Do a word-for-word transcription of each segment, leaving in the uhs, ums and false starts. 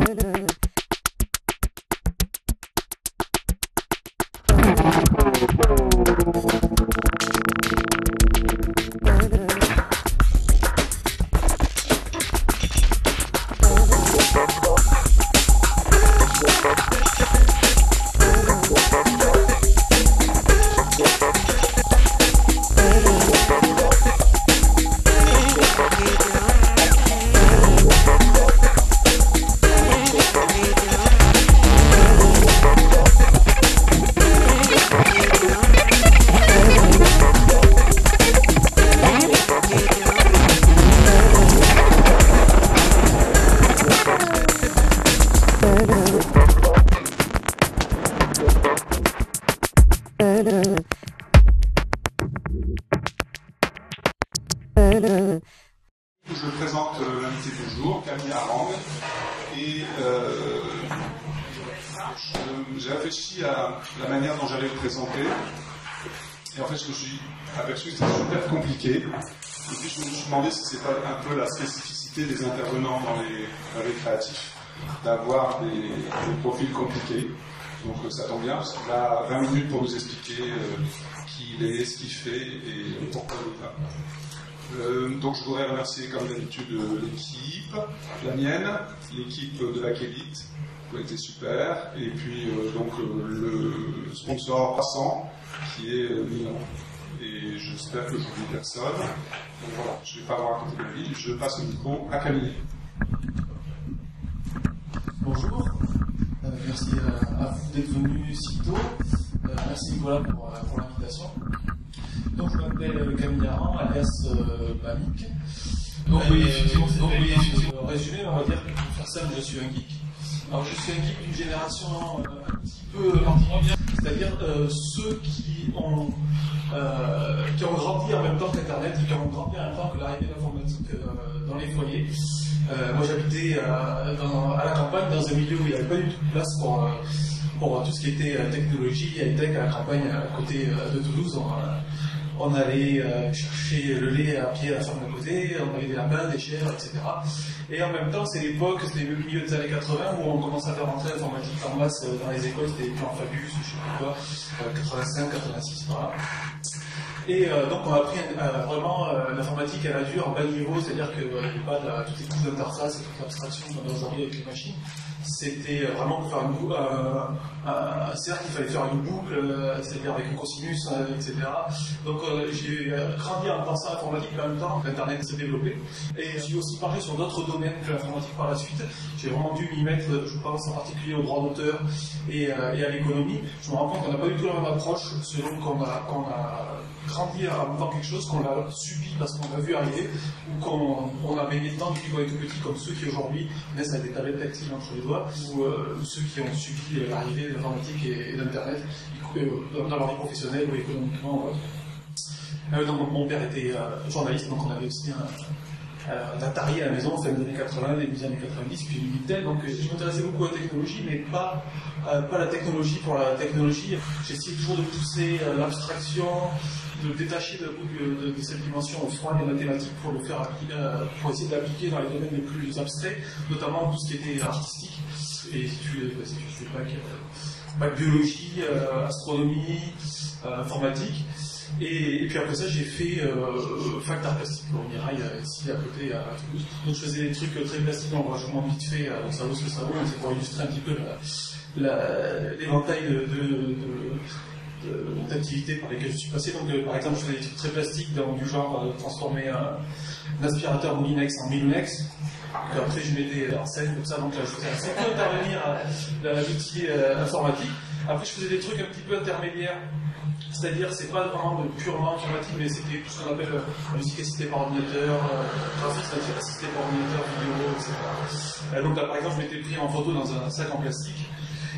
Je présente euh, l'invité du jour, Camille Arang, et euh, j'ai réfléchi à la manière dont j'allais le présenter, et en fait je me suis aperçu que c'était super compliqué, et puis je me suis demandé si c'était pas un peu la spécificité des intervenants dans les, dans les créatifs, d'avoir des, des profils compliqués. Donc ça tombe bien, parce qu'il a vingt minutes pour nous expliquer euh, qui il est, ce qu'il fait et pourquoi il est là. Euh, donc je voudrais remercier comme d'habitude l'équipe, la mienne, l'équipe de la Kélite, qui a été super, et puis euh, donc euh, le sponsor passant qui est euh, Milan. Et j'espère que je n'oublie personne. Donc voilà, je ne vais pas vous raconter ma vie, je passe le micro à Camille. Bonjour, euh, merci à, à vous d'être venu si tôt. Euh, merci Nicolas pour, pour l'invitation. Donc je m'appelle Camille Arang, alias euh, Bamic. Donc oui, effectivement, donc, oui, effectivement, résumé, on va dire que pour faire simple, je suis un geek. Alors je suis un geek d'une génération euh, un petit peu particulière, c'est-à-dire euh, ceux qui ont, euh, qui ont grandi en même temps qu'Internet et qui ont grandi en même temps que l'arrivée de l'informatique euh, dans les foyers. Euh, moi j'habitais euh, dans, à la campagne dans un milieu où il n'y avait pas du tout de place pour, euh, pour tout ce qui était euh, technologie, high-tech à la campagne à côté euh, de Toulouse. On, euh, on allait euh, chercher le lait à pied à la ferme d'à côté, on avait des lapins, des chèvres, et cetera. Et en même temps, c'est l'époque, c'était le milieu des années quatre-vingts où on commençait à faire rentrer l'informatique en masse euh, dans les écoles, c'était les plans Fabius, je sais pas quoi, euh, quatre-vingt-cinq, quatre-vingt-six, voilà. Et euh, donc on a appris euh, vraiment euh, l'informatique à la dure, en bas niveau, c'est-à-dire qu'il n'y avait pas de, la, toutes les couches d'interface et toute l'abstraction qu'on a aujourd'hui avec les machines. C'était vraiment pour faire une boucle, euh, un cercle, il fallait faire une boucle, euh, c'est-à-dire avec un cosinus, euh, et cetera. Donc euh, j'ai grandi en pensant à l'informatique en même temps qu'Internet s'est développé. Et j'ai aussi parlé sur d'autres domaines que l'informatique par la suite. J'ai vraiment dû m'y mettre, je pense en particulier au droit d'auteur et, euh, et à l'économie. Je me rends compte qu'on n'a pas du tout la même approche selon qu'on a, qu'on a grandi en même temps quelque chose, qu'on l'a subi parce qu'on l'a vu arriver, ou qu'on on a baigné dedans depuis qu'on était petit, comme ceux qui aujourd'hui naissent avec des tablettes tactiles entre les doigts, ou euh, ceux qui ont subi l'arrivée de l'informatique et, et d'Internet, euh, dans leur vie professionnelle ou économiquement. Ouais. Euh, donc mon père était euh, journaliste, donc on avait aussi un, un Atari à la maison, fin des années quatre-vingts, début des années quatre-vingt-dix, puis une Intel, donc je m'intéressais beaucoup à la technologie, mais pas, euh, pas la technologie pour la technologie. J'essayais toujours de pousser euh, l'abstraction, de le détacher de, de, de, de cette dimension au froid des mathématiques pour le faire appliquer, euh, pour essayer de l'appliquer dans les domaines les plus abstraits, notamment tout ce qui était artistique. Et si tu si tu fais bac, euh, bac biologie, euh, astronomie, euh, informatique. Et, et puis après ça, j'ai fait euh, fac d'art plastique au Mirail, ici à côté à Toulouse. Donc je faisais des trucs très plastiques, donc vachement vite fait, euh, donc ça vaut ce que ça vaut, c'est pour illustrer un petit peu l'éventail de, de, de d'activités par lesquelles je suis passé. Donc euh, par exemple, je faisais des trucs très plastiques, donc, du genre euh, transformer un, un aspirateur Moulinex en Milunex. Après, je mettais en scène comme ça, donc là, je faisais assez peu intervenir à l'outil euh, informatique. Après, je faisais des trucs un petit peu intermédiaires, c'est-à-dire, c'est pas vraiment purement informatique, mais c'était tout ce qu'on appelle la musique assistée par ordinateur, euh, graphique, c'est-à-dire assistée par ordinateur, vidéo, et cetera. Euh, donc là, par exemple, je m'étais pris en photo dans un sac en plastique.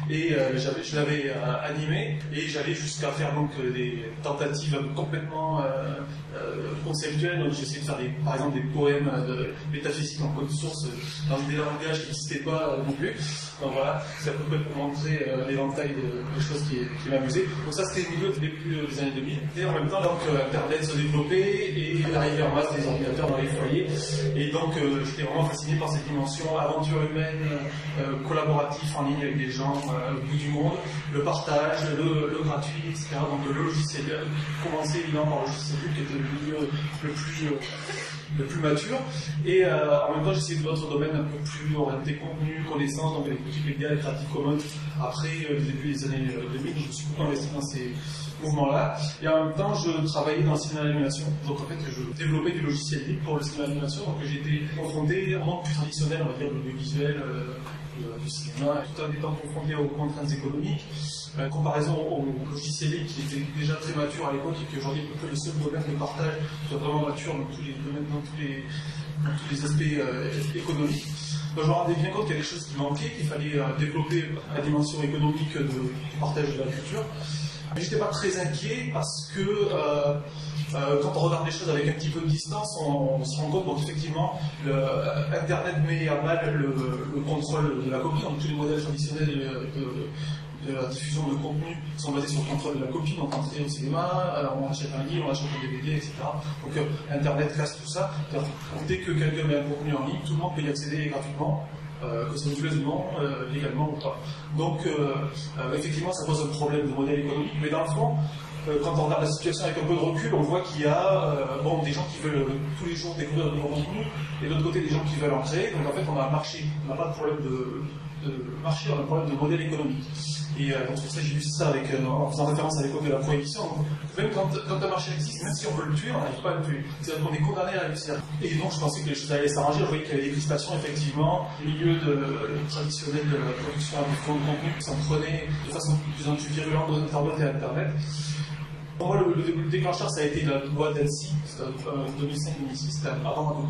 et euh, j'avais, je l'avais euh, animé, et j'allais jusqu'à faire donc des tentatives complètement euh, euh, conceptuelles. Donc j'essayais de faire des, par exemple des poèmes de métaphysique en code source dans des langages qui n'existaient pas non plus. Donc voilà, c'est à peu près pour montrer euh, l'éventail de, de choses qui, qui m'amusaient. Donc ça c'était au milieu du début des années deux mille. Et en même temps, donc euh, Internet se développait et l'arrivée en masse des ordinateurs dans les foyers. Et donc euh, j'étais vraiment fasciné par cette dimension aventure humaine, euh, collaboratif en ligne avec des gens euh, au bout du monde, le partage, le, le gratuit, et cetera. Donc le logiciel, commencer évidemment par le logiciel qui était le milieu le plus, euh, le plus mature. Et euh, en même temps, j'essayais d'autres domaines un peu plus orientés contenu, connaissance, donc avec Wikipédia et Creative Commons. Après euh, le début des années deux mille, je me suis beaucoup investi dans ces mouvements-là. Et en même temps, je travaillais dans le cinéma d'animation. Donc en fait, je développais du logiciel libre pour le cinéma d'animation. Donc j'ai été confronté à un monde plus traditionnel, on va dire, de l'audiovisuel, euh, du cinéma, tout en étant confronté aux contraintes économiques. Euh, comparaison au logiciel libre qui était déjà très mature à l'époque et qui aujourd'hui est peut-être le seul modèle de partage qui soit vraiment mature dans tous les domaines, dans tous les, dans tous les aspects euh, économiques. Donc, je me rendais bien compte qu'il y a des choses qui manquaient, qu'il fallait euh, développer la dimension économique de, du partage de la culture. Mais j'étais pas très inquiet parce que euh, euh, quand on regarde les choses avec un petit peu de distance, on, on se rend compte qu'effectivement, Internet met à mal le, le contrôle de la copie. Donc tous les modèles traditionnels de, de, de la diffusion de contenu sont basés sur le contrôle de la copie. Donc entrer au cinéma, alors on achète un livre, on achète un D V D, et cetera. Donc euh, Internet casse tout ça. Dès que quelqu'un met un contenu en ligne, tout le monde peut y accéder gratuitement. Euh, que ça nous plaise ou non, euh, légalement ou pas. Donc, euh, euh, effectivement, ça pose un problème de modèle économique, mais dans le fond, euh, quand on regarde la situation avec un peu de recul, on voit qu'il y a euh, bon, des gens qui veulent euh, tous les jours découvrir de nouveaux contenus, et de l'autre côté, des gens qui veulent en créer. Donc, en fait, on a un marché. On n'a pas de problème de, de marché, on a un problème de modèle économique. Et euh, donc, c'est pour ça que j'ai vu ça avec, euh, en faisant référence à l'époque de la prohibition. Donc, même quand, quand un marché existe, même si on veut le tuer, on n'arrive pas à le tuer. C'est-à-dire qu'on est condamné à réussir. Et donc, je pensais que les choses allaient s'arranger. Je voyais qu'il y avait des crispations, effectivement, au milieu de, de traditionnel de la production à de contenu qui s'en prenait de façon de plus en plus virulente aux internautes et à Internet. Pour moi, le, le, le déclencheur, ça a été la loi d'Annecy, c'était en deux mille cinq deux mille six, c'était avant Adobe.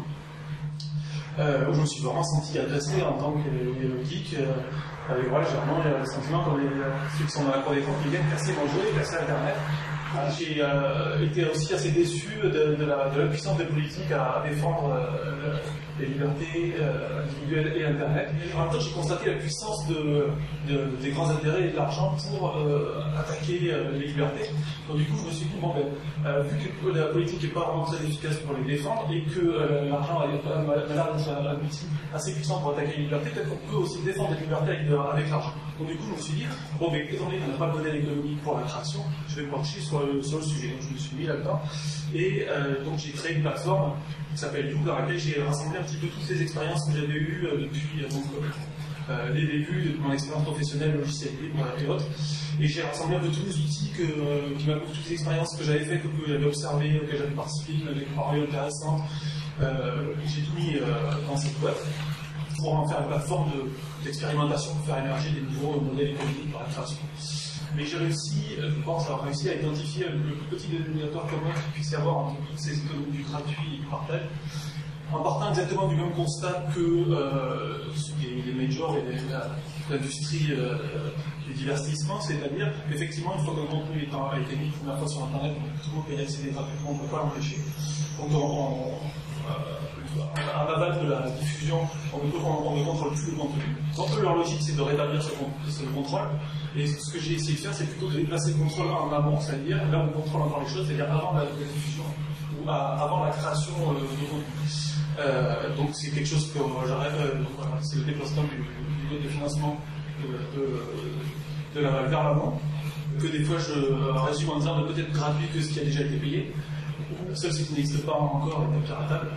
Euh, où je me suis vraiment senti agressé en tant que euh, geek. Euh, avec voilà, j'ai vraiment le sentiment comme les, ceux qui sont dans la cour des comptes qui viennent casser mon jeu et casser Internet. J'ai euh, été aussi assez déçu de, de, la, de la puissance des politiques à, à défendre euh, les libertés euh, individuelles et Internet. Et en même temps, j'ai constaté la puissance de, de, des grands intérêts et de l'argent pour euh, attaquer euh, les libertés. Donc du coup, je me suis dit, bon, ben, euh, vu que la politique n'est pas vraiment très efficace pour les défendre et que euh, l'argent a l'air d'être un outil assez puissant pour attaquer les libertés, peut-être qu'on peut aussi défendre les libertés avec, avec l'argent. Donc du coup, je me suis dit, bon, ben, étant donné qu'on n'a pas de modèle économique pour la création, je vais me pencher sur le, sur le sujet. Donc je me suis mis là-dedans. Et euh, donc j'ai créé une plateforme qui s'appelle You, dans laquelle j'ai rassemblé un petit peu toutes les expériences que j'avais eues euh, depuis euh, donc, euh, les débuts de mon expérience professionnelle, logiciel libre et autres. Et j'ai rassemblé un peu tous les outils que, euh, qui m'avaient toutes les expériences que j'avais faites, que j'avais observées, que j'avais participé, qui m'avaient paru intéressantes. Euh, j'ai tout mis euh, dans cette boîte pour en faire une plateforme d'expérimentation de, pour faire émerger des nouveaux modèles économiques par la création. Mais j'ai réussi, je pense avoir réussi à identifier le plus petit dénominateur commun qu'il puisse y avoir entre toutes ces économies du gratuit et du partage, en partant exactement du même constat que euh, les, les majors et l'industrie euh, du divertissement, c'est-à-dire qu'effectivement, une fois que le contenu est a été mis une première fois sur Internet, tout le monde peut y accéder gratuitement, on ne peut pas l'empêcher. Donc, on, on, euh, à la base de la diffusion, on ne, on, on ne contrôle plus le contenu. Donc, leur logique, c'est de rétablir ce, ce contrôle. Et ce que j'ai essayé de faire, c'est plutôt de déplacer le contrôle en amont, c'est-à-dire là où on contrôle encore les choses, c'est-à-dire avant la, la diffusion ou à, avant la création euh, de contenu. Euh, donc c'est quelque chose que euh, j'arrête, euh, voilà, c'est le déplacement du, du mode de financement de, de, de la vers l'avant, que des fois je euh, résume en disant de peut-être gratuit que ce qui a déjà été payé, seul ce qui n'existe pas encore est piratable.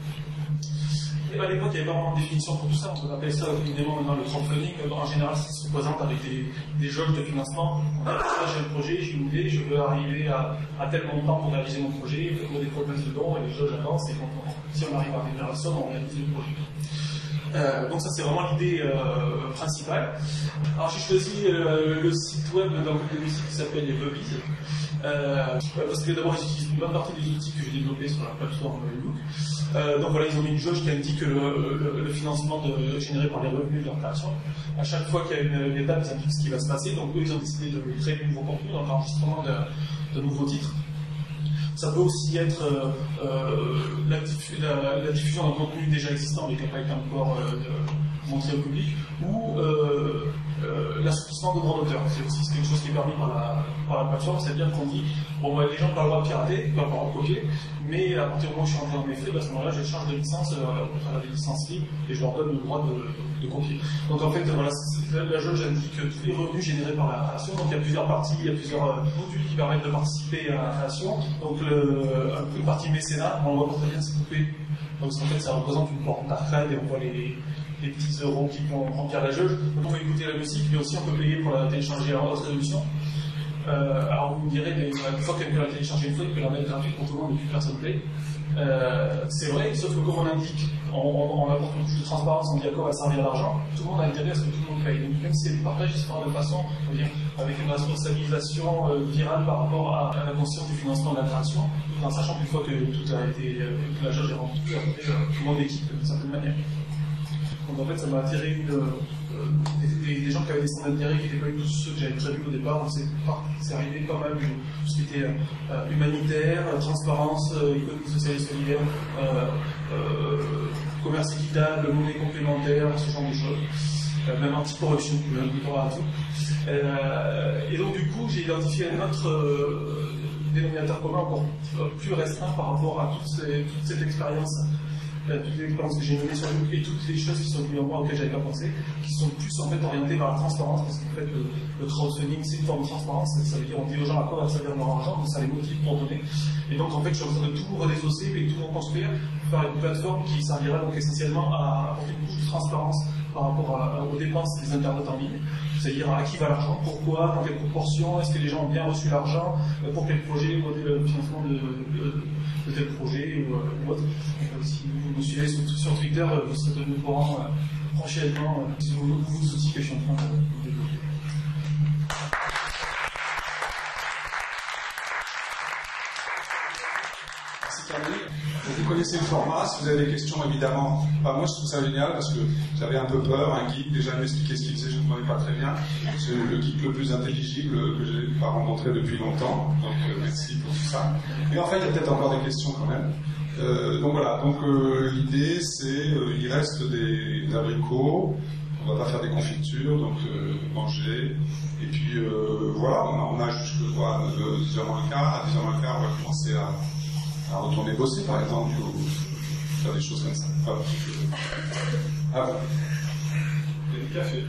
Et à l'époque, il n'y avait pas vraiment de définition pour tout ça. On appelle ça évidemment maintenant le crowdfunding. En général, ça se représente avec des, des jauges de financement. On a ça, j'ai un projet, j'ai une idée, je veux arriver à, à tel montant pour réaliser mon projet, il faut des promesses de dons et les jauges avancent. Et quand on, si on arrive à arriver à la somme, on réalise le projet. Euh, donc ça c'est vraiment l'idée euh, principale. Alors j'ai choisi euh, le site web d'un groupe de musique qui s'appelle les Bubbies. Euh, parce que d'abord ils utilisent une bonne partie des outils que j'ai développés sur la plateforme Look. Euh, donc voilà, ils ont mis une jauge qui indique le, le, le financement de, généré par les revenus de leur création. À chaque fois qu'il y a une, une étape, ils indiquent ce qui va se passer. Donc eux ils ont décidé de créer de nouveaux contenus, donc l'enregistrement de, de nouveaux titres. Ça peut aussi être euh, euh, la, diffu la, la diffusion d'un contenu déjà existant mais qui n'a pas été encore euh, montré au public, ou euh, euh, l'assouplissement de droits d'auteur. C'est aussi quelque chose qui est permis par la, par la plateforme, c'est-à-dire qu'on dit bon, bah, les gens n'ont pas le droit de pirater, ils peuvent pas en copier, mais à partir du moment où je suis entré dans mes frais, bah, à ce moment-là, je change de licence euh, au travers des licences libres et je leur donne le droit de, de copier. Donc en fait, voilà, la jauge indique tous les revenus générés par la création. Donc il y a plusieurs parties, il y a plusieurs euh, modules qui permettent de participer à la création. Donc le, une partie mécénat, on le voit très bien se couper. Donc en fait, ça représente une forme d'arcade et on voit les, les petits euros qui vont remplir la jauge. Donc on peut écouter la musique, mais aussi on peut payer pour la télécharger en haute résolution. Euh, alors vous me direz, mais une fois que quelqu'un l'a téléchargé une fois, il peut la mettre gratuite pour tout le monde et plus personne ne paye. Euh, c'est vrai, sauf que comme on indique, on, on, on apporte une couche de transparence, on dit à quoi va servir l'argent, tout le monde a intérêt à ce que tout le monde paye. Donc même si c'est du partage, il se fera de façon, on va dire, avec une responsabilisation euh, virale par rapport à, à la conscience du financement de la création, tout en sachant qu'une fois que tout a été, euh, que la jauge est remplie, après, euh, tout le monde équipe d'une certaine manière. Donc en fait, ça m'a attiré une, euh, des, des, des gens qui avaient des centres d'intérêt qui n'étaient pas du tout ceux que j'avais prévus au départ. Donc c'est arrivé pas mal, tout ce qui était euh, humanitaire, transparence, euh, économie sociale et solidaire, euh, euh, commerce équitable, monnaie complémentaire, ce genre de choses. Euh, même anti-corruption, même à tout. Euh, et donc du coup, j'ai identifié un autre euh, dénominateur commun encore plus restreint par rapport à toute, ces, toute cette expérience. Toutes les expériences que j'ai menées sur YouTube et toutes les choses qui sont venues en moi auxquelles j'avais pas pensé, qui sont plus en fait orientées vers la transparence, parce qu'en fait le, le crowdfunding c'est une forme de transparence, ça veut dire on dit aux gens à quoi va servir leur argent, donc ça les motive pour donner. Et donc en fait je suis en train de tout redésosser et tout reconstruire, faire une plateforme qui servira donc essentiellement à apporter une couche de transparence par rapport à, aux dépenses des internautes en ligne, c'est-à-dire à qui va l'argent, pourquoi, dans quelle proportion, est-ce que les gens ont bien reçu l'argent, pour quel projet, le financement de, de, de tel projet ou, ou autre. Donc, si vous me suivez sur, sur Twitter, vous serez tenu au courant euh, prochainement euh, sur les nouveaux outils que je suis en train de développer. Vous connaissez le format, si vous avez des questions évidemment, enfin, moi je trouve ça génial parce que j'avais un peu peur, un geek déjà m'expliquer ce qu'il faisait, je ne comprenais pas très bien. C'est le geek le plus intelligible que je n'ai pas rencontré depuis longtemps, donc euh, merci pour tout ça. Mais en fait il y a peut-être encore des questions quand même. Euh, donc voilà, donc euh, l'idée c'est, euh, il reste des, des abricots, on va pas faire des confitures, donc euh, manger, et puis euh, voilà, on a, on a jusque euh, dix heures moins le quart, à dix heures moins le quart on va commencer à à retourner bosser par exemple, ou faire des choses comme ça. Voilà. Ah bon. Il y a du café.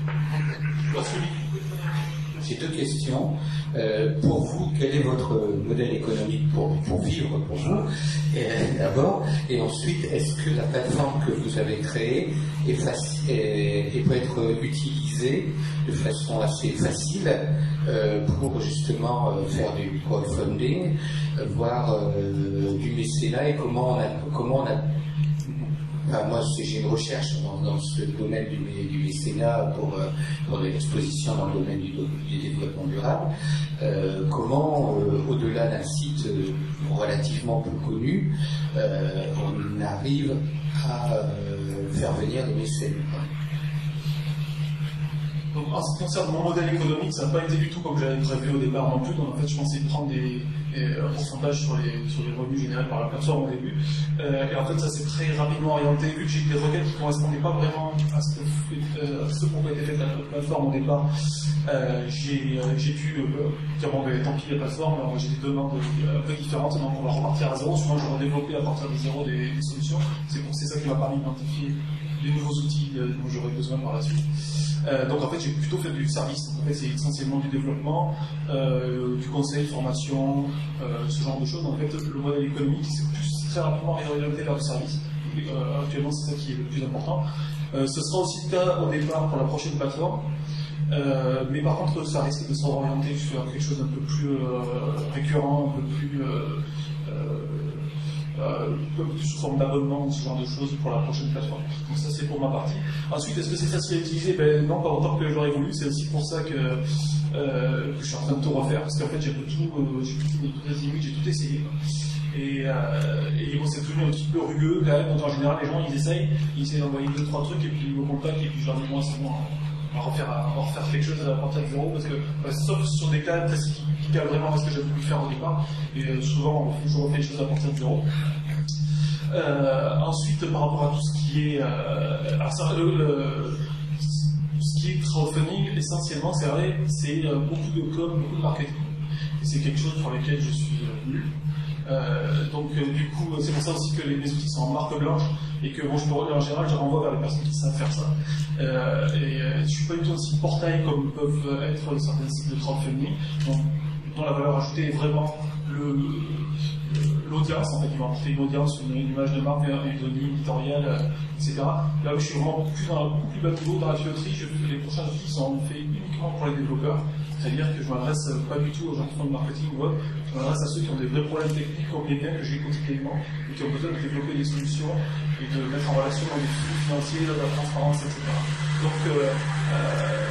J'ai deux questions. Euh, pour vous, quel est votre modèle économique pour, pour vivre pour vous d'abord? Et ensuite, est-ce que la plateforme que vous avez créée est facile et, et peut être utilisée de façon assez facile euh, pour justement euh, faire du crowdfunding, euh, voire euh, du mécénat, et comment on a, comment on a Enfin, moi, j'ai une recherche dans, dans ce domaine du, du mécénat pour, pour l'exposition dans le domaine du, du développement durable. Euh, comment, euh, au-delà d'un site euh, relativement peu connu, euh, on arrive à euh, faire venir des mécènes? Donc, en ce qui concerne mon modèle économique, ça n'a pas été du tout comme j'avais prévu au départ non plus. Donc, en fait, je pensais prendre des, des, un pourcentage sur les, sur les revenus générés par la plateforme au début. Euh, et en fait, ça s'est très rapidement orienté. Vu que j'ai eu des requêtes qui ne correspondaient pas vraiment à ce, que, à ce pour quoi était faite la plateforme au départ, euh, j'ai euh, pu euh, dire bon, ben, tant pis, la plateforme, j'ai des demandes un peu différentes, donc on va repartir à zéro. Souvent, je vais redévelopper à partir de zéro des, des solutions. C'est ça qui m'a permis d'identifier les nouveaux outils euh, dont j'aurais besoin par la suite. Euh, donc en fait j'ai plutôt fait du service. En fait c'est essentiellement du développement, euh, du conseil, formation, euh, ce genre de choses. En fait le modèle économique c'est plus très rapidement réorienté vers le service. Euh, actuellement c'est ça qui est le plus important. Euh, ce sera aussi le cas au départ pour la prochaine plateforme. Euh, mais par contre ça risque de se réorienter sur quelque chose d'un peu plus euh, récurrent, un peu plus euh, euh, euh, sous forme d'abonnement ou ce genre de choses pour la prochaine plateforme. Donc ça c'est pour ma partie. Ensuite, est-ce que c'est facile à utiliser? Ben non, pas autant que j'aurais voulu. C'est aussi pour ça que, euh, que je suis en train de tout refaire, parce qu'en fait j'ai tout, euh, j'ai tout, tout, j'ai tout essayé. Et, euh, et bon, c'est devenu un petit peu rugueux quand même. Donc en général, les gens ils essayent, ils essayent d'envoyer deux trois trucs et puis ils me contactent et puis je leur dis moi c'est bon, on va refaire, on va refaire quelque chose à partir de zéro, parce que bah, sauf sur des cas très qui calent vraiment ce que j'avais pu faire au départ. Et euh, souvent, je refais les choses à partir de zéro. Euh, ensuite, par rapport à tout ce qui est, euh, alors ça, le, le, ce qui est crowdfunding, essentiellement, c'est vrai, c'est euh, beaucoup de com, beaucoup de marketing. Et c'est quelque chose pour lequel je suis euh, nul. Euh, donc euh, du coup, c'est pour ça aussi que les, les outils sont en marque blanche et que bon, je me, en général, je renvoie vers les personnes qui savent faire ça. Euh, et euh, je suis pas du tout aussi portail comme peuvent être certains sites de crowdfunding, donc, dont la valeur ajoutée est vraiment le l'audience, en fait, ils vont apporter une audience, une, une image de marque, une ligne éditoriale, euh, et cetera. Là où je suis vraiment beaucoup plus, dans, beaucoup plus bas niveau dans la tuyauterie, je, les prochains outils sont faits uniquement pour les développeurs, c'est-à-dire que je m'adresse pas du tout aux gens qui font du marketing ou autre, je m'adresse à ceux qui ont des vrais problèmes techniques comme les miens que j'ai quotidiennement et qui ont besoin de développer des solutions et de mettre en relation dans des flux financiers, de la transparence, et cetera. Donc, euh, euh,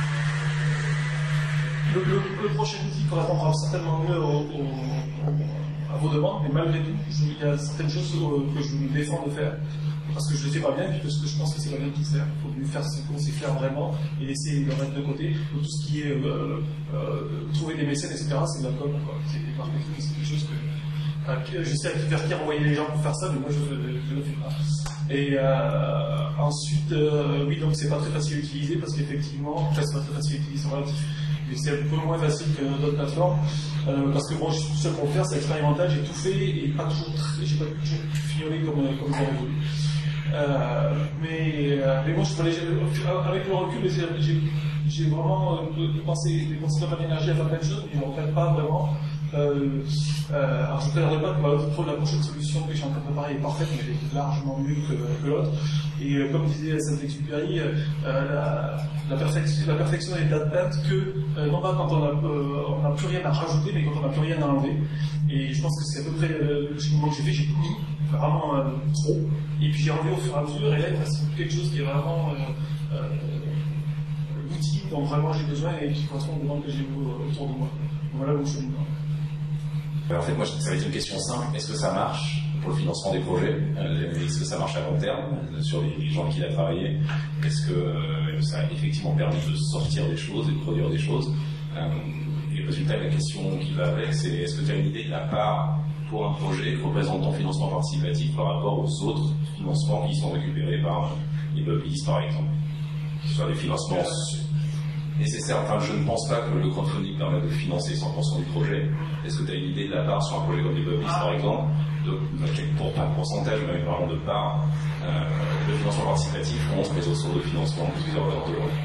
le, le, le prochain outil correspondra certainement mieux au, au, au, à vos demandes, mais malgré tout, je, il y a certaines choses que je me défends de faire, parce que je ne les fais pas bien, et parce que je pense que c'est pas bien de tout faire. Il faut mieux faire ce qu'on sait faire vraiment, et laisser le reste de côté. Donc, tout ce qui est euh, euh, trouver des mécènes, et cetera, c'est de la com, c'est des marketing, c'est quelque chose que euh, j'essaie de faire dire envoyer les gens pour faire ça, mais moi je ne le fais pas. Et euh, ensuite, euh, oui, donc c'est pas très facile à utiliser, parce qu'effectivement, enfin, c'est pas très facile à utiliser, c'est relatif. Mais c'est un peu moins facile que d'autres plateformes, euh, parce que bon, je suis tout seul pour le faire, c'est expérimental, j'ai tout fait et pas toujours très, j'ai pas toujours fignolé comme, comme j'aurais voulu. Euh, mais, euh, mais bon, je voulais, avec le recul, j'ai, j'ai vraiment euh, dépensé, dépensé pas mal d'énergie à faire plein de choses, mais je ne regrette pas vraiment. Euh, euh, alors je ne prétendrai pas que bah, la prochaine solution que je suis en train de préparer est parfaite, mais elle est largement mieux que, que l'autre. Et euh, comme disait Saint-Exupéry, euh, la, la, perfection, la perfection est atteinte que, euh, non pas quand on n'a euh, plus rien à rajouter, mais quand on n'a plus rien à enlever. Et je pense que c'est à peu près euh, le cheminement que j'ai fait, j'ai tout mis, vraiment euh, trop. Et puis j'ai enlevé au fur et à mesure, et là il reste quelque chose qui est vraiment euh, euh, l'outil dont vraiment j'ai besoin et qui correspond aux demandes que j'ai autour de moi. Donc voilà où je suis. En fait, moi, ça va être une question simple. Est-ce que ça marche pour le financement des projets? Est-ce que ça marche à long terme sur les gens avec qui il a travaillé? Est-ce que euh, ça a effectivement permis de sortir des choses et de produire des choses? euh, Et le résultat de la question qui va avec, c'est est-ce que tu as une idée de la part pour un projet représente ton financement participatif par rapport aux autres financements qui sont récupérés par les lobbyistes, par exemple? Que ce soit des financements nécessaire. Enfin, je ne pense pas que le crowdfunding permette de financer cent pour cent du projet. Est-ce que tu as une idée de la part sur un projet comme les Bubblies, par exemple, de, pour pas de pourcentage, mais vraiment de part, euh, le financement participatif contre les autres sources de financement de plusieurs ordres de l'ordre?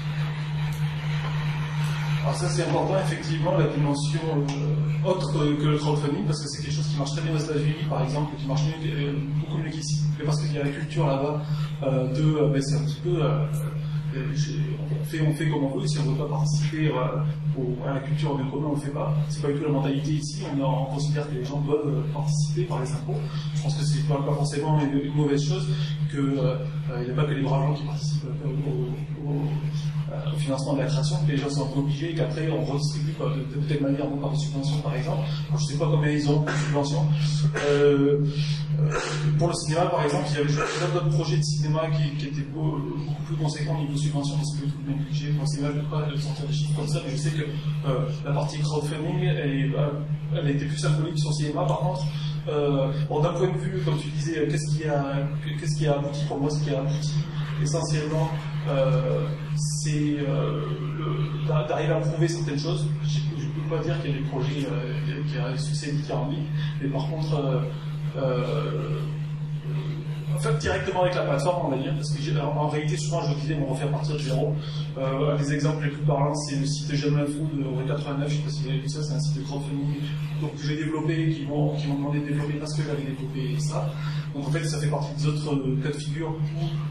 Alors ça c'est important, effectivement, la dimension euh, autre que le crowdfunding, parce que c'est quelque chose qui marche très bien aux États-Unis, par exemple, qui marche mieux, euh, beaucoup mieux qu'ici, parce qu'il y a la culture là-bas euh, de, euh, ben, c'est un petit peu... Euh, On fait, on fait comme on veut, si on ne veut pas participer euh, au, à la culture bien commun, on ne le fait pas. C'est pas du tout la mentalité ici, on, on considère que les gens doivent participer par les impôts. Je pense que c'est pas, pas forcément une, une mauvaise chose, qu'il euh, n'y a pas que les braves gens qui participent au, au, au, au financement de la création, que les gens sont obligés et qu'après on redistribue de, de telle manière, donc par des subventions par exemple. Alors, je ne sais pas combien ils ont de subventions. Euh, euh, pour le cinéma par exemple, il y avait d'autres projets de cinéma qui, qui étaient beau, beaucoup plus conséquents au niveau subvention, parce que tout le budget pour le cinéma, je ne peux pas sortir des chiffres comme ça, mais je sais que euh, la partie crowdfunding, elle, elle a été plus symbolique sur le cinéma. Par contre, euh, bon, d'un point de vue, comme tu disais, qu'est-ce qui a, qu'est-ce qui a abouti? Pour moi, ce qui a abouti essentiellement, euh, c'est euh, d'arriver à prouver certaines choses. Je ne peux pas dire qu'il y a des projets euh, qui ont un succès dithyrambique, mais par contre, euh, euh, en fait, directement avec la plateforme, on va dire, parce que en, en réalité, souvent, je disais, on refait à partir de zéro. Euh, un des exemples les plus parlants, c'est le site J'aime l'info de Rue quatre-vingt-neuf, je ne sais pas si vous avez vu ça, c'est un site de crowdfunding donc, que j'ai développé, qui m'ont qui m'ont demandé de développer parce que j'avais développé ça. Donc en fait, ça fait partie des autres cas de figure où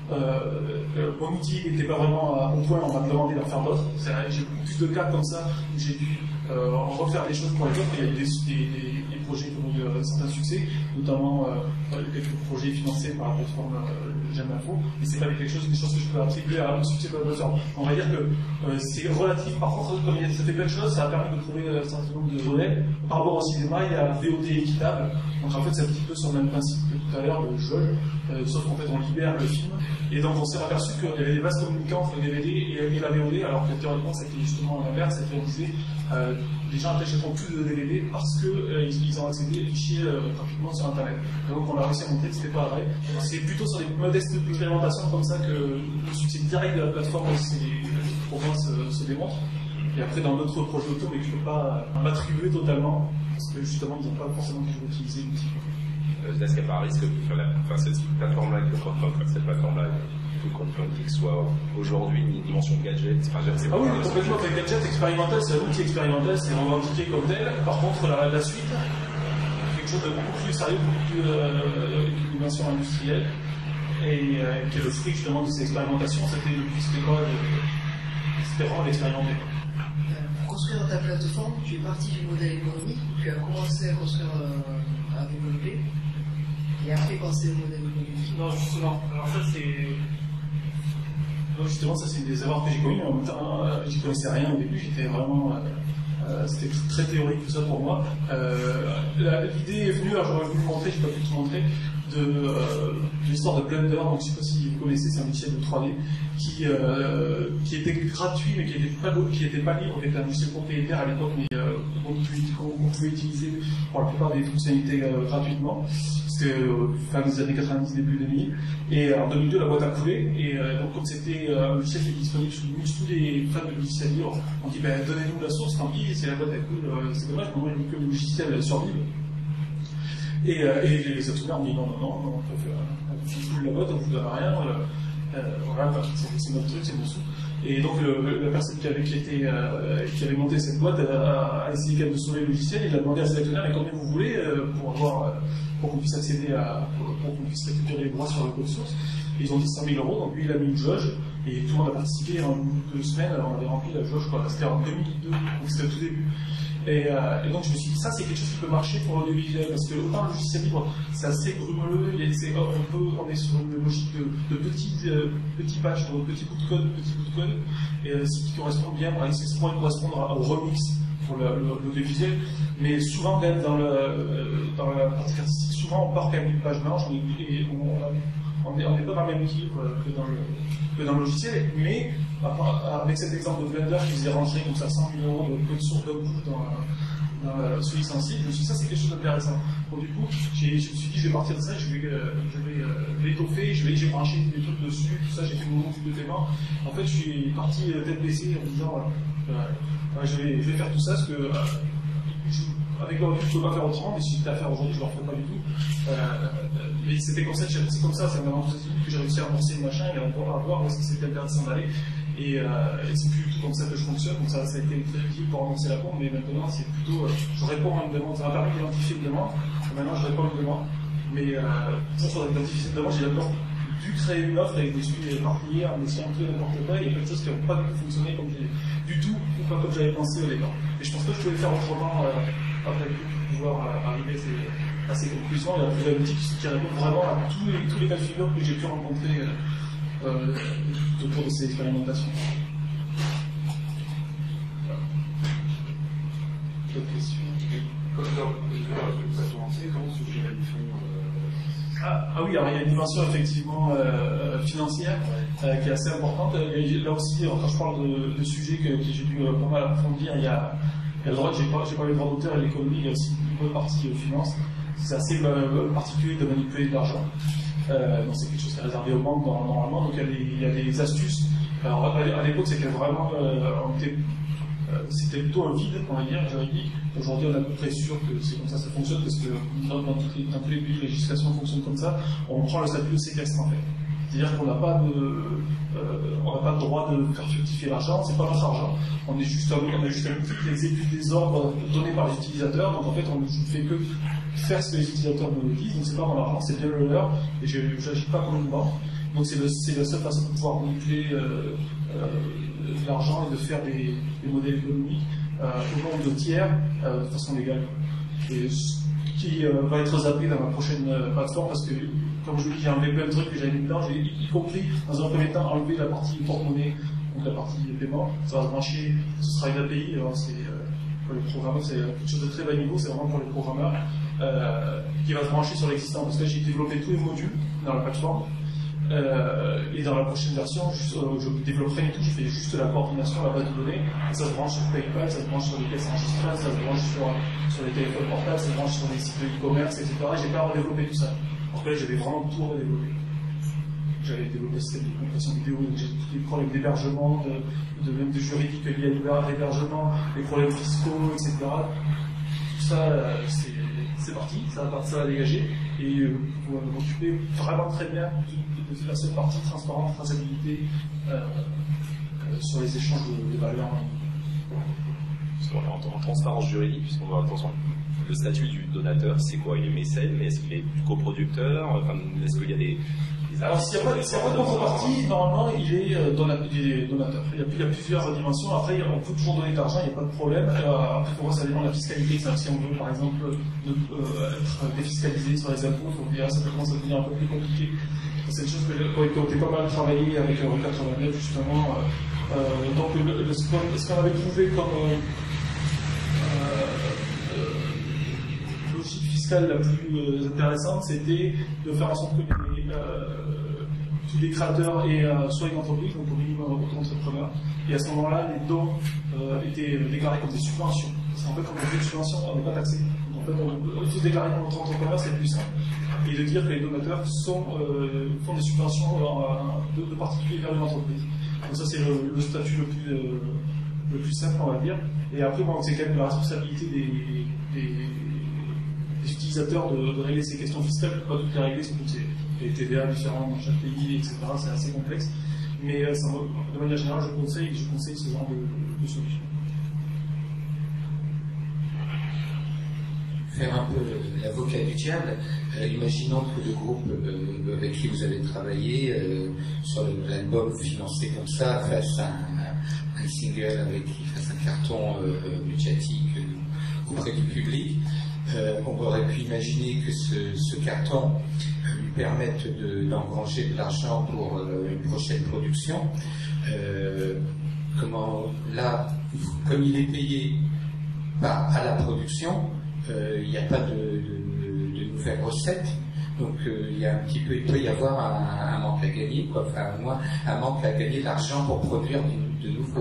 euh, mon outil n'était pas vraiment au point, on m'a demandé d'en faire d'autres. J'ai beaucoup plus de cas comme ça où j'ai dû euh, refaire des choses pour les autres. Il y a eu des, des, des, des projets qui ont eu euh, certains succès, notamment euh, quelques projets financés par la plateforme euh, J'aime l'info, mais c'est pas quelque chose, des choses que je peux attribuer à un succès de la plateforme. On va dire que euh, c'est relatif. Par contre, comme ça fait plein de choses, ça a permis de trouver un certain nombre de volets. Par rapport au cinéma, il y a V O D équitable. Donc en fait, c'est un petit peu sur le même principe que tout à l'heure, le jeu, euh, sauf qu'en fait, on libère le film. Et donc, on s'est aperçu qu'il y avait des vases communicants entre le D V D et, et la V O D, alors que théoriquement, c'était justement l'inverse, c'était on disait euh, les gens achèteront plus de D V D parce qu'ils euh, ils ont accédé aux fichiers euh, gratuitement sur Internet. Et donc, on a réussi à montrer que c'était pas vrai. C'est plutôt sur des modestes expérimentations comme ça que le succès direct de la plateforme, pour moi, se, se démontre. Et après, dans d'autres projets auto, mais que je ne peux pas m'attribuer totalement, parce que justement, ils n'ont pas forcément toujours utilisé l'outil. Est-ce qu'il n'y a pas un risque que la, enfin, cette plateforme-là, cette plateforme-là, le crowdfunding soit aujourd'hui une dimension gadget? Enfin, ah oui, complètement. Avec gadget expérimental, c'est un outil expérimental, c'est revendiqué comme tel. Par contre, la, la suite, quelque chose de beaucoup plus sérieux, beaucoup plus euh, avec une dimension industrielle, et euh, qui est le fruit justement de ces expérimentations, c'était le plus c'était quoi c'était vraiment d'expérimenter. Pour construire ta plateforme, tu es parti du modèle économique, tu as commencé à construire, euh, à développer, et après penser au modèle économique. Non, justement. Alors ça, c'est... Non, justement, ça, c'est des erreurs que j'ai commises. En même temps, euh, j'y connaissais rien au début, j'étais vraiment... Euh, euh, c'était très théorique tout ça pour moi. Euh, L'idée est venue, alors j'aurais voulu vous montrer, je n'ai pas pu te montrer, de, euh, de l'histoire de Blender. Donc, je ne sais pas si vous connaissez, c'est un logiciel de trois D qui, euh, qui était gratuit mais qui n'était pas, pas libre, qui était un logiciel propriétaire à l'époque, mais euh, qu'on pouvait, pouvait utiliser pour la plupart des fonctionnalités euh, gratuitement. C'était euh, fin des années quatre-vingt-dix, début deux mille. Et en deux mille deux, la boîte a coulé. Et euh, donc, comme c'était euh, un logiciel qui était disponible sous tous les fans de logiciels libres, on dit ben, donnez-nous la source, tant pis, si la boîte elle coule, euh, c'est dommage, mais moi j'ai mis que le logiciel survive. Et, euh, et les actionnaires ont dit non, non, non, non, on peut faire la boîte, on ne vous donne rien. Euh, euh, voilà, c'est notre truc, c'est mon sou. Et donc le, la personne qui avait, qui, était, euh, qui avait monté cette boîte a, a essayé quand même de sauver le logiciel. Il a demandé à ses actionnaires mais combien vous voulez euh, pour avoir, euh, pour qu'on puisse accéder à, pour, pour qu'on puisse récupérer les droits sur le code source. Et ils ont dit cent mille euros, donc lui il a mis une jauge et tout le monde a participé. En deux semaines, on avait rempli la jauge, c'était en deux mille deux, donc c'était au tout début. Et, euh, et donc je me suis dit, ça c'est quelque chose qui peut marcher pour l'audiovisuel, parce que autant le logiciel libre, c'est assez grumeleux, c'est, on, peut, on est sur une logique de, de petits, euh, petits patchs, de petits bouts de code, petits bouts de code, et euh, ce qui correspond bien, c'est pourrait correspondre au remix pour l'audiovisuel, mais souvent quand même dans, le, dans la partie artistique, souvent on part quand même d'une page blanche, et on n'est on est pas dans le même équilibre que dans le, que dans le logiciel, mais avec cet exemple de Blender qui faisait rentrer comme ça cent mille euros de code source d'un coup dans, dans, sous licence libre, je me suis dit ça c'est quelque chose d'intéressant. Donc du coup, je me suis dit je vais partir de ça, je vais, euh, je vais euh, l'étoffer, je vais j'ai branché des trucs dessus, tout ça, j'ai fait mon outil de paiement. En fait, je suis parti euh, tête baissée en me disant euh, euh, je, vais, je vais faire tout ça parce que euh, je, avec leur je ne peux pas faire autrement, mais si j'étais à faire aujourd'hui, je ne le referais pas du tout. Euh, mais c'était comme ça, c'est comme ça, c'est vraiment que j'ai réussi à amorcer le machin et on va voir où est-ce que c'était intéressant d'aller. Et, euh, et c'est plus du tout comme ça que je fonctionne, donc ça, ça a été très utile pour annoncer la pompe, mais maintenant c'est plutôt, euh, je réponds à une demande, ça m'a permis d'identifier une demande, maintenant je réponds à une demande. Mais euh, pour identifier cette demande, j'ai d'abord dû créer une offre avec des suites éparpillés en essayant de n'importe quoi, il y a plein de choses qui n'ont pas du tout fonctionné comme du tout, ou pas comme j'avais pensé au départ. Et je pense pas que je pouvais faire autrement euh, après pour pouvoir euh, arriver à ces, à ces conclusions et à trouver un outil qui répond vraiment à tous les, tous les cas de figure que j'ai pu rencontrer euh, Euh, autour de ces expérimentations. D'autres questions? Comment se gère les fonds? Ah, ah oui, alors il y a une dimension effectivement euh, financière euh, qui est assez importante. Et là aussi, quand je parle de, de sujets que, que j'ai dû euh, pas mal approfondir, il y a, il y a le droit, j'ai pas, j'ai pas les droits d'auteur et l'économie, il y a aussi une bonne partie euh, finance. C'est assez euh, particulier de manipuler de l'argent. Euh, donc c'est quelque chose qui est réservé aux banques normalement, donc il y a des, il y a des astuces. Alors à l'époque c'était vraiment, euh, euh, c'était plutôt un vide, on va dire, juridique. Aujourd'hui on est à peu près sûr que c'est comme ça que ça fonctionne, parce que dans, dans, toutes les, dans tous les pays, la législation fonctionne comme ça. On prend le statut de séquestre en fait. C'est-à-dire qu'on n'a pas de, euh, on n'a pas de droit de faire fructifier l'argent, c'est pas notre argent. On est juste un, on a juste un outil qui exécute des ordres donnés par les utilisateurs. Donc en fait, on ne fait que faire ce que les utilisateurs nous disent. Donc c'est pas mon argent, c'est bien le leur. Et je n'agis pas comme une banque. Donc c'est la seule façon de pouvoir manipuler euh, euh, l'argent et de faire des, des modèles économiques euh, au nombre de tiers euh, de façon légale. Et qui euh, va être zappé dans ma prochaine euh, plateforme parce que, comme je vous dis, j'ai enlevé plein de trucs que j'avais mis dedans, j'ai y compris dans un premier temps enlever la partie porte-monnaie, donc la partie paiement. Ça va se brancher, ce sera une A P I, c'est euh, pour les programmeurs, c'est quelque chose de très bas niveau, c'est vraiment pour les programmeurs, euh, qui va se brancher sur l'existant. Parce que là, j'ai développé tous les modules dans la plateforme. Euh, et dans la prochaine version, je, euh, je développerai et tout, je fais juste la coordination, la base de données, et ça se branche sur PayPal, ça se branche sur les caisses enregistrantes, ça se branche sur, sur les téléphones portables, ça se branche sur les sites de e-commerce, et cetera. J'ai pas redéveloppé tout ça. En fait, j'avais vraiment tout redéveloppé. J'avais développé le système de communication vidéo, j'ai tous les problèmes d'hébergement, de, de même de juridique liés à l'hébergement, les problèmes fiscaux, et cetera. Tout ça, c'est c'est parti, ça va, ça va dégager, et euh, vous pouvez m'occuper vraiment très bien de, de faire cette partie transparence, traçabilité euh, euh, sur les échanges de, de valeurs. En, en transparence juridique, puisqu'on va attention, le statut du donateur, c'est quoi? Il est mécène, mais est-ce qu'il est coproducteur? Enfin, est-ce qu'il y a des... Alors, s'il n'y a pas, s'il y a pas de contrepartie, normalement, il est, euh, donateur. Il est donateur. Il y, a, il y a plusieurs dimensions. Après, on peut toujours donner de l'argent, il n'y a pas de problème. Euh, après, pour moi, ça dépend de la fiscalité. Ça, si on veut, par exemple, de, euh, être défiscalisé sur les impôts, donc, là, ça commence à devenir un peu plus compliqué. C'est une chose que j'ai pas mal travaillé avec Euro quatre-vingt-neuf, justement. Euh, euh, donc, le, le, ce qu'on avait trouvé comme euh, euh, logique fiscale la plus euh, intéressante, c'était de faire en sorte que les, euh, tous les créateurs aient euh, soit une entreprise, donc au minimum auto-entrepreneur, et à ce moment-là, les dons euh, étaient déclarés comme des subventions. Parce qu'en fait, quand on fait une subvention, on n'est pas taxé. Donc, en fait, on, on se déclarer comme auto-entrepreneur, c'est plus simple. Et de dire que les donateurs sont, euh, font des subventions euh, de, de particuliers vers une entreprise. Donc ça, c'est le, le statut le plus, euh, le plus simple, on va dire. Et après, bon, c'est quand même la responsabilité des, des, des utilisateurs de, de régler ces questions fiscales, pas toutes les régler, surtout c'est les T V A différents dans chaque pays, et cetera. C'est assez complexe. Mais euh, ça, de manière générale, je conseille, je conseille ce genre de, de solution. Faire un peu l'avocat du diable, euh, imaginons que le groupe euh, avec qui vous avez travaillé euh, sur l'album financé comme ça fasse un, un single avec qui fasse un carton euh, médiatique euh, auprès du public. Euh, on aurait pu imaginer que ce, ce carton euh, lui permette de, d'engranger de l'argent pour euh, une prochaine production. Euh, comment là, comme il est payé par, à la production, il euh, n'y a pas de, de, de nouvelles recettes, donc euh, il y a un petit peu, il peut y avoir un, un manque à gagner, quoi. Enfin, au moins un manque à gagner d'argent pour produire de, de nouveau.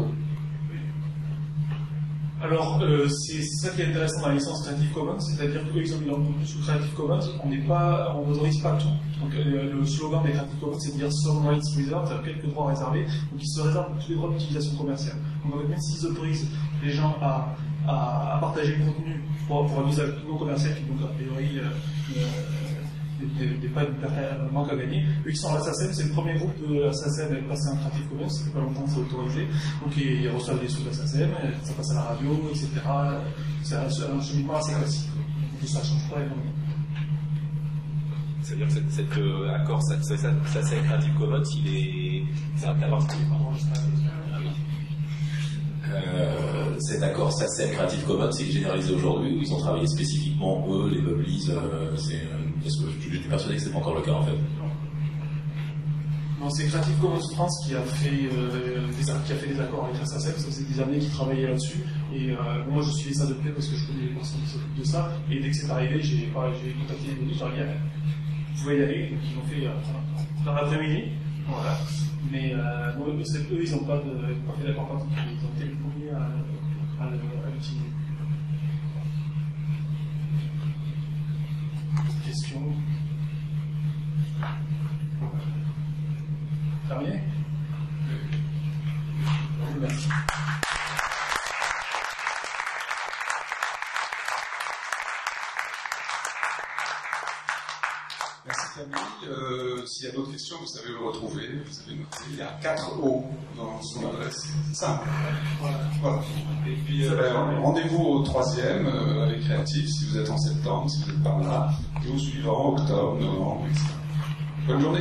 Alors, euh, c'est ça qui est intéressant dans la licence Creative Commons, c'est-à-dire qu'eux, ils ont mis leur nom sous Creative Commons, on n'est pas, on n'autorise pas tout. Donc, euh, le slogan des Creative Commons, c'est de dire Some Rights Reserved, quelques droits réservés, donc ils se réservent tous les droits d'utilisation commerciale. Donc, même s'ils autorisent les gens à, à, à partager le contenu pour, pour un usage non commercial, qui donc a priori euh, n'est pas un manque à gagner. Eux, ils sont à la SACEM, c'est le premier groupe de la SACEM à passer un Creative Commons, ça fait pas longtemps que c'est autorisé. Donc ils, ils reçoivent des sous de la SACEM, ça passe à la radio, et cetera. C'est un, un cheminement assez classique. Donc ça ne change pas énormément. C'est-à-dire que cet, cet euh, accord SACEM Creative Commons, il est. C'est un cas particulier, pardon, je sais pas. Euh, cet accord SACEM Creative Commons, c'est généralisé aujourd'hui ou ils ont travaillé spécifiquement, eux, les Publis euh, c'est, parce que je suis persuadé que c'est pas encore le cas en fait. Non, c'est Creative Commons France qui a fait, euh, des, qui a fait des accords avec la SACEM, ça faisait des années qu'ils travaillaient là-dessus, et euh, moi je suivais ça de près parce que je connais les personnes qui s'occupent de ça, et dès que c'est arrivé, j'ai, bah, j'ai contacté les gens, j'ai dit, vous pouvez y aller, donc ils l'ont fait euh, dans l'après-midi, voilà. Mais euh, moi, c'est, eux, ils n'ont pas, pas fait d'accord particulier, ils ont été les premiers à, à, à, à l'utiliser. Question. Terminé? Merci. Merci Camille. Euh, s'il y a d'autres questions, vous savez le retrouver. Vous avez noté. Il y a quatre O dans son adresse. C'est simple. Voilà. Voilà. Et puis euh, rendez-vous au troisième euh, avec Créatif si vous êtes en septembre, si vous êtes par là, et au suivant, octobre, novembre, et cetera. Bonne journée.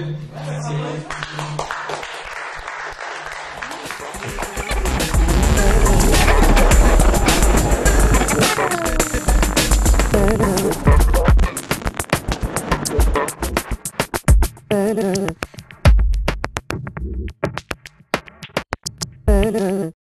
Merci.